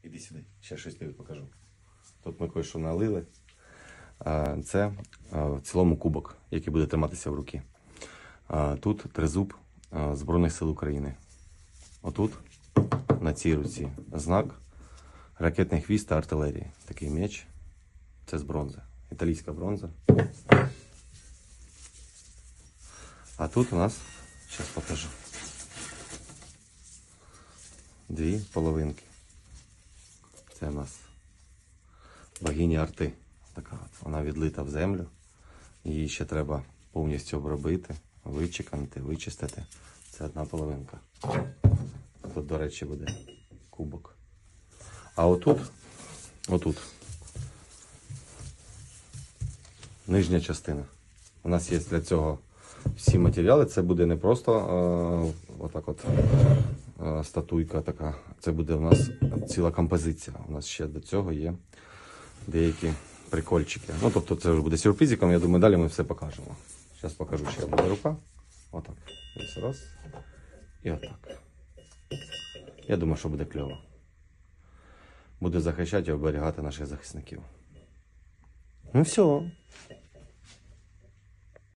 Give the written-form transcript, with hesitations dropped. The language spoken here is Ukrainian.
Іди сюди, ще щось тобі покажу. Тут ми кое-що налили. Це в цілому кубок, який буде триматися в руки. Тут тризуб Збройних сил України. Отут, на цій руці, знак ракетний хвіст та артилерії. Такий меч. Це з бронзи. Італійська бронза. А тут у нас, зараз покажу, дві половинки. Це у нас богиня арти. Така от. Вона відлита в землю. Її ще треба повністю обробити, вичеканити, вичистити. Це одна половинка. Тут, до речі, буде кубок. А отут нижня частина. У нас є для цього всі матеріали. Це буде не просто отак от статуйка така. Це буде у нас ціла композиція. У нас ще до цього є деякі прикольчики. Ну, тобто це вже буде сюрпризиком. Я думаю, далі ми все покажемо. Зараз покажу, ще буде рука. Отак. Ось раз. І отак. Я думаю, що буде кльово. Буде захищати і оберігати наших захисників. Ну все.